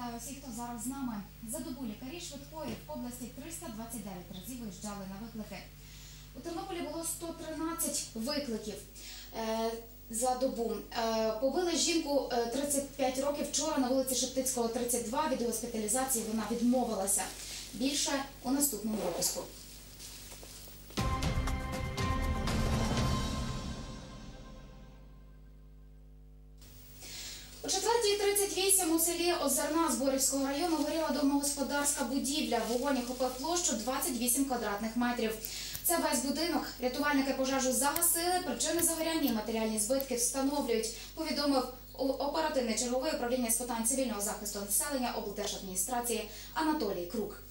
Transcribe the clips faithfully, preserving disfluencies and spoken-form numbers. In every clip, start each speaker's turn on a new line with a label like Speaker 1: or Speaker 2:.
Speaker 1: Вітаю всіх, хто зараз з нами. За добу лікарі швидкої в області триста двадцять дев'ять разів виїжджали на виклики. У Тернополі було сто тринадцять викликів е, за добу. Е, побили жінку е, тридцять п'ять років вчора на вулиці Шептицького, тридцять два. Від госпіталізації вона відмовилася. Більше у наступному випуску. О четвертій тридцять вісім у селі Озерна Зборівського району горіла домогосподарська будівля. Вогонь охопив площу двадцять вісім квадратних метрів. Це весь будинок. Рятувальники пожежу загасили, причини загоряння і матеріальні збитки встановлюють, повідомив оперативний черговий управління з питань цивільного захисту населення облдержадміністрації Анатолій Крук.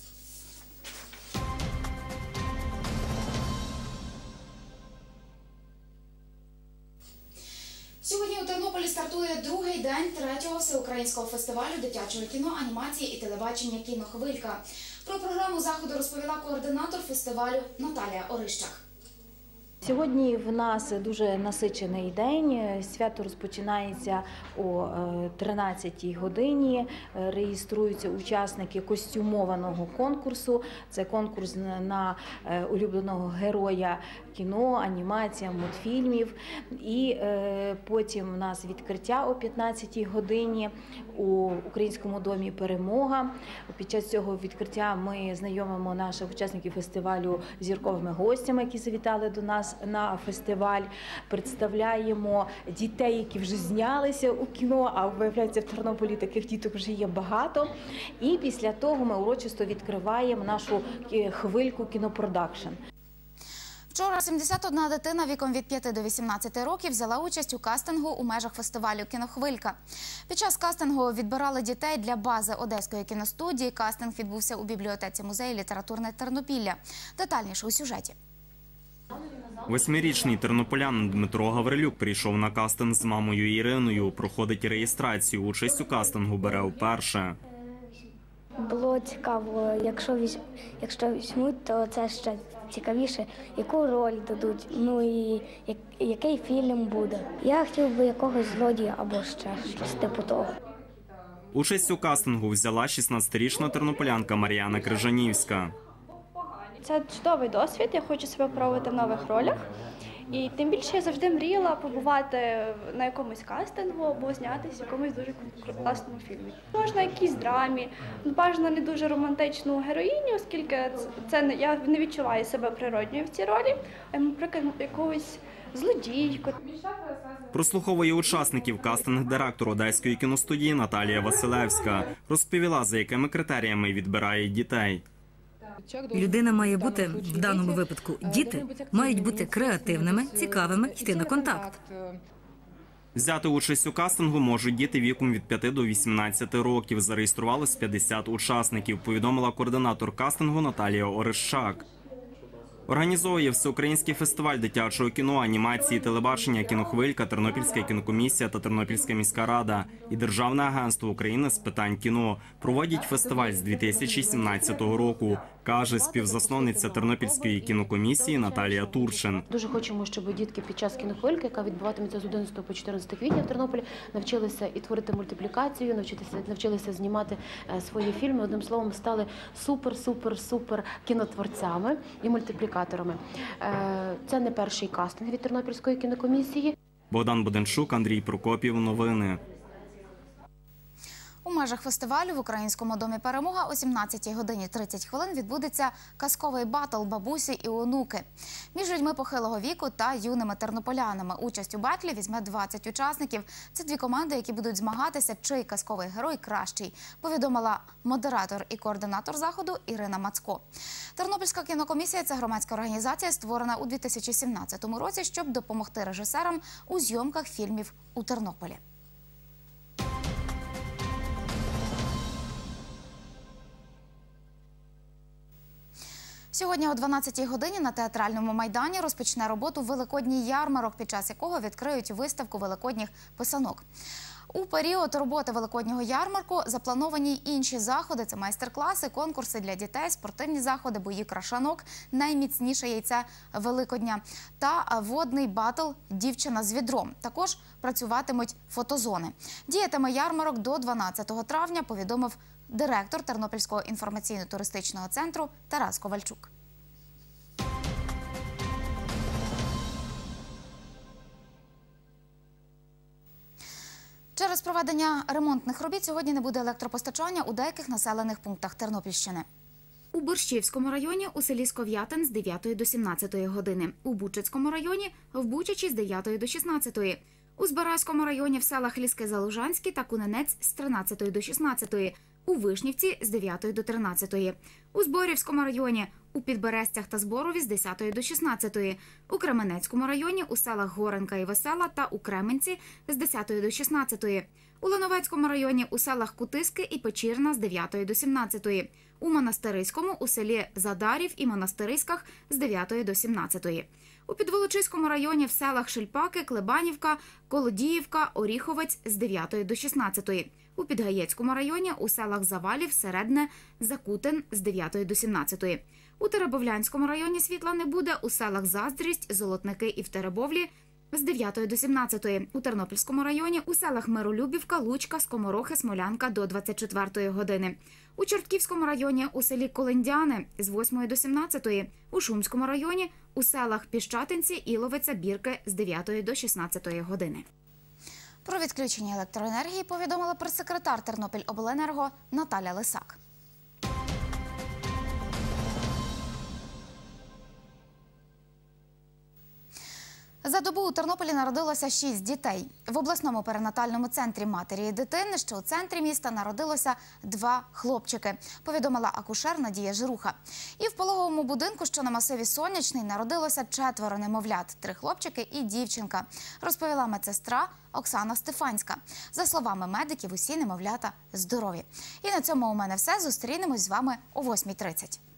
Speaker 1: Сьогодні у Тернополі стартує другий день третього всеукраїнського фестивалю дитячого кіно, анімації і телебачення «Кінохвилька». Про програму заходу розповіла координатор фестивалю Наталія Орищак.
Speaker 2: Сьогодні в нас дуже насичений день. Свято розпочинається о тринадцятій годині. Реєструються учасники костюмованого конкурсу. Це конкурс на улюбленого героя кіно, анімація, мультфільмів. І потім у нас відкриття о п'ятнадцятій годині у Українському домі «Перемога». Під час цього відкриття ми знайомимо наших учасників фестивалю з зірковими гостями, які завітали до нас на фестиваль, представляємо дітей, які вже знялися у кіно, а виявляється, в Тернополі таких діток вже є багато. І після того ми урочисто відкриваємо нашу хвильку кінопродакшн.
Speaker 1: Вчора сімдесят одна дитина віком від п'яти до вісімнадцяти років взяла участь у кастингу у межах фестивалю «Кінохвилька». Під час кастингу відбирали дітей для бази Одеської кіностудії. Кастинг відбувся у бібліотеці музею «Літературне Тернопілля». Детальніше у сюжеті.
Speaker 3: Восьмирічний тернополянин Дмитро Гаврилюк прийшов на кастинг з мамою Іриною. Проходить реєстрацію. Участь у кастингу бере вперше.
Speaker 4: Було цікаво, якщо, візь... якщо візьмуть, то це ще цікавіше, яку роль дадуть, ну і як... який фільм буде. Я хотів би якогось злодія або ще щось типу того.
Speaker 3: Участь у кастингу взяла шістнадцятирічна тернополянка Мар'яна Крижанівська.
Speaker 5: Це чудовий досвід, я хочу себе пробувати в нових ролях. І тим більше я завжди мріяла побувати на якомусь кастингу або знятися в якомусь дуже класному фільмі. Можна якійсь драмі, бажано не дуже романтичну героїню, оскільки це не, я не відчуваю себе природньою в цій ролі, а, наприклад, якогось злодійку.
Speaker 3: Прослуховує учасників кастинг-директор Одеської кіностудії Наталія Василевська. Розповіла, за якими критеріями відбирає дітей.
Speaker 6: Людина має бути, в даному випадку, діти мають бути креативними, цікавими, йти на контакт.
Speaker 3: Взяти участь у кастингу можуть діти віком від п'яти до вісімнадцяти років. Зареєструвалось п'ятдесят учасників, повідомила координатор кастингу Наталія Орищак. Організовує всеукраїнський фестиваль дитячого кіно, анімації, телебачення «Кінохвилька», Тернопільська кінокомісія та Тернопільська міська рада і Державне агентство України з питань кіно. Проводять фестиваль з дві тисячі сімнадцятого року, каже співзасновниця Тернопільської кінокомісії Наталія Турчин.
Speaker 2: Дуже хочемо, щоб дітки під час «Кінохвильки», яка відбуватиметься з одинадцятого по чотирнадцяте квітня в Тернополі, навчилися і творити мультиплікацію, навчилися, навчилися знімати свої фільми. Одним словом, стали супер-супер-супер кінотворцями і мультиплікаторами. Це не перший кастинг від Тернопільської кінокомісії.
Speaker 3: Богдан Буденчук, Андрій Прокопів. Новини.
Speaker 1: У межах фестивалю в Українському домі «Перемога» о сімнадцятій годині тридцять хвилин відбудеться казковий батл «Бабусі і онуки» між людьми похилого віку та юними тернополянами. Участь у батлі візьме двадцять учасників. Це дві команди, які будуть змагатися, чий казковий герой кращий, повідомила модератор і координатор заходу Ірина Мацко. Тернопільська кінокомісія – це громадська організація, створена у дві тисячі сімнадцятому році, щоб допомогти режисерам у зйомках фільмів у Тернополі. Сьогодні о дванадцятій годині на Театральному майдані розпочне роботу великодній ярмарок, під час якого відкриють виставку великодніх писанок. У період роботи великоднього ярмарку заплановані й інші заходи. Це майстер-класи, конкурси для дітей, спортивні заходи, бої крашанок, найміцніше яйце Великодня та водний батл «Дівчина з відром». Також працюватимуть фотозони. Діятиме ярмарок до дванадцятого травня, повідомив директор Тернопільського інформаційно-туристичного центру Тарас Ковальчук. Через проведення ремонтних робіт сьогодні не буде електропостачання у деяких населених пунктах Тернопільщини. У Борщівському районі у селі Сков'ятин з дев'ятої до сімнадцятої години. У Бучицькому районі в Бучачі з дев'ятої до шістнадцятої. У Збаразькому районі в селах Ліски-Залужанські та Куненець з тринадцятої до шістнадцятої. У Вишнівці з дев'ятої до тринадцятої. У Зборівському районі у Підберестях та Зборові з десятої до шістнадцятої. У Кременецькому районі у селах Горенка і Весела та у Кременці з десятої до шістнадцятої. У Лановецькому районі у селах Кутиски і Печірна з дев'ятої до сімнадцятої. У Монастириському у селі Задарів і Монастириськах з дев'ятої до сімнадцятої. У Підволочиському районі в селах Шельпаки, Клебанівка, Колодіївка, Оріховець з дев'ятої до шістнадцятої. У Підгаєцькому районі у селах Завалів, Середне, Закутин з дев'ятої до сімнадцятої. У Теребовлянському районі світла не буде, у селах Заздрість, Золотники і в Теребовлі з дев'ятої до сімнадцятої. У Тернопільському районі у селах Миролюбівка, Лучка, Скоморохи, Смолянка до двадцять четвертої години. У Чортківському районі у селі Колендяни з восьмої до сімнадцятої. У Шумському районі у селах Піщатинці, Іловиця, Бірки з дев'ятої до шістнадцятої години. Про відключення електроенергії повідомила прес-секретар Тернопільобленерго Наталя Лисак. За добу у Тернополі народилося шість дітей. В обласному перинатальному центрі матері і дитини, що у центрі міста, народилося два хлопчики, повідомила акушер Надія Жируха. І в пологовому будинку, що на масиві Сонячний, народилося четверо немовлят – три хлопчики і дівчинка, розповіла медсестра Оксана Стефанська. За словами медиків, усі немовлята здорові. І на цьому у мене все. Зустрінемось з вами о восьмій тридцять.